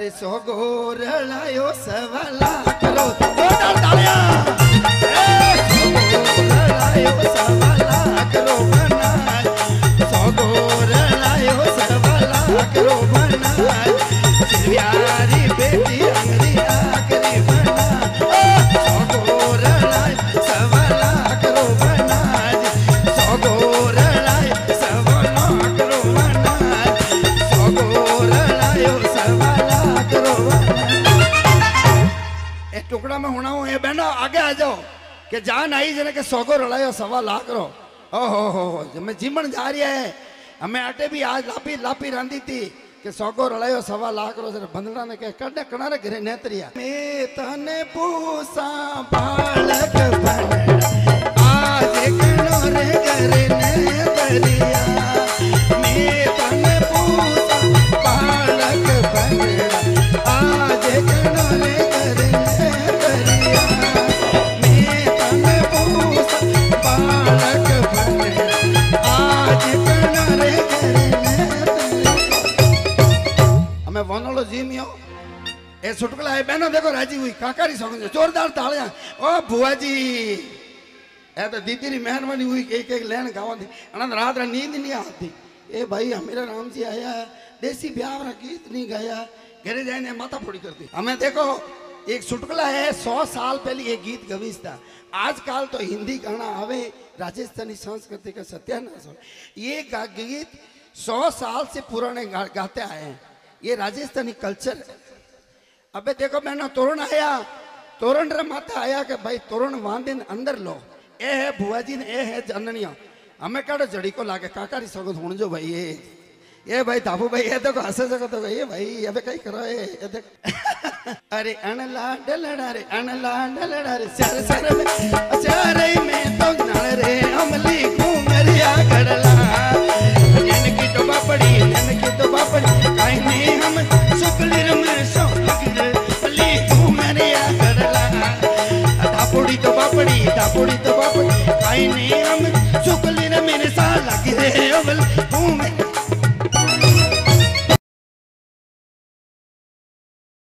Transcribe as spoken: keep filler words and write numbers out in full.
अरे सोगो रलायो सवाला करो जोरदार तालियां सोगो रलायो सवाला करो बनाए सोगो रलायो सवाला करो बनाए सिरयारी बेटी अंगरी आकरी बना सोगो रलायो सवाला करो बनाए सोगो रलायो सवाला करो बनाए सोगो रलायो सवाला टुकड़ा में होना हो ये बहना आगे आ जाओ कि जान आई जने के सौगो रलायो सवा लाख रो ओ हो हो मैं जीवन जा रही है हमें आटे भी आज लापी लापी रांधी थी कि सौगो रलायो सवा लाख रो जरा बंदना ने के कड़े कणारे घरे नेतरिया मैं तने पूसा बालक बन आज कनो रे घरे नेतरिया मैं तने पूसा बालक बन आज कनो रे घरे ए सुटकला है बहनों देखो राजी हुई काकारी सॉन्ग जोरदार तालियां ओ बुआ जी ए तो दीदी री मेहरबानी हुई एक एक लेन गावा थी अनंत रात रा नींद नहीं आती ए भाई मेरा राम जी आया देसी ब्याह रा गीत नहीं गाया घरे जाने माथा फोड़ी करती हमें देखो एक सुटकला है सौ साल पहले ये गीत गवीस था आजकल तो हिंदी गाना आवे राजस्थानी संस्कृति का सत्यानाश हो ये गीत सौ साल से पुराने गा, गाते आए हैं ये राजस्थानी कल्चर है। अबे देखो मैंने तोरण आया तोरण रे माता आया कि भाई तोरण वांदिन अंदर लो ए है बुआ जी ने ए है जननिया हमें काड़ो जड़ी को लागे काकारी सगो हुण जो भाई ये ये भाई ताबू भाई ये देखो हंसे सको तो ये भाई अबे कई करो ये ये देख अरे अनला डलड़ा रे अनला डलड़ा रे सर सर में चारे में तो नल रे अमली घूमरिया गड़ला जन की टोबा पड़ी जन